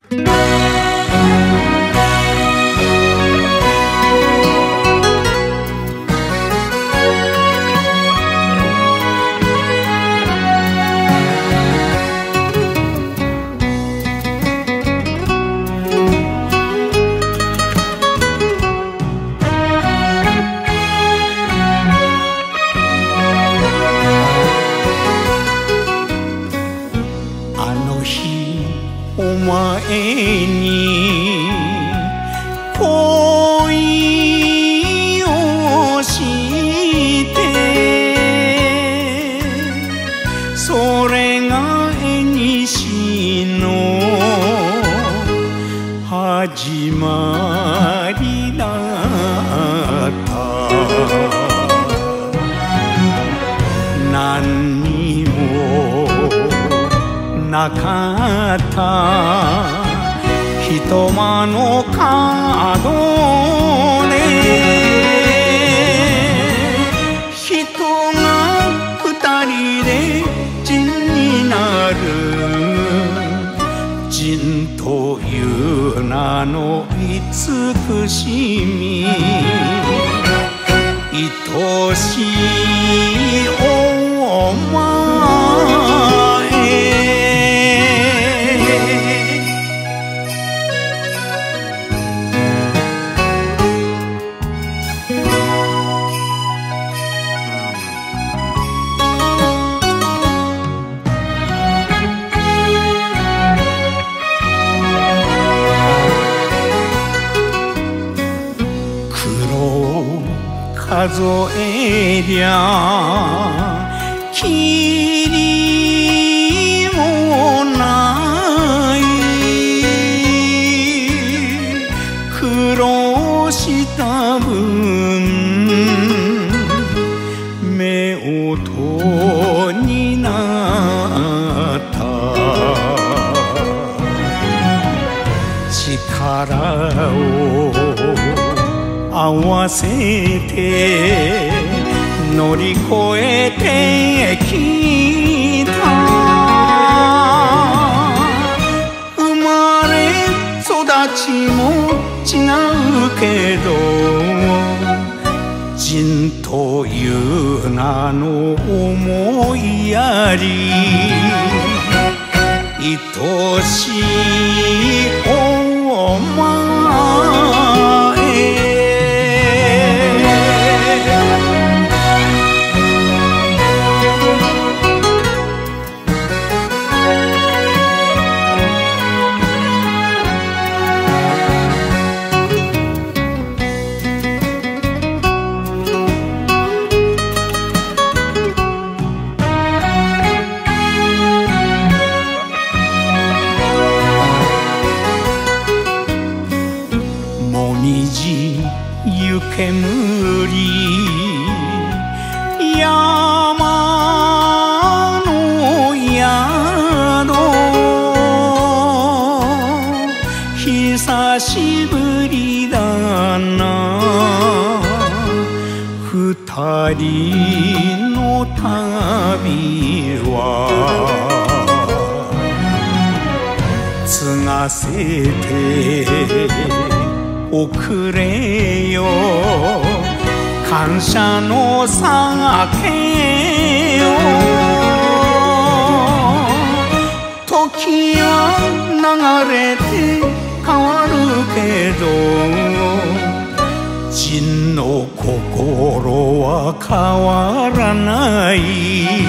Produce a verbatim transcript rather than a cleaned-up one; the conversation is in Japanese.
お前に恋をしてそれが縁の始まりだった何にもなかった人間の角で人が二人で人になる人という名の慈しみ愛しいお前数えりゃきりもない苦労した分目音になった力を合わせて乗り越えてきた生まれ育ちも違うけど人という名の思いやり愛しいお前湯煙山の宿久しぶりだな二人の旅は継がせておくれよ感謝の酒よ時は流れて変わるけど人の心は変わらない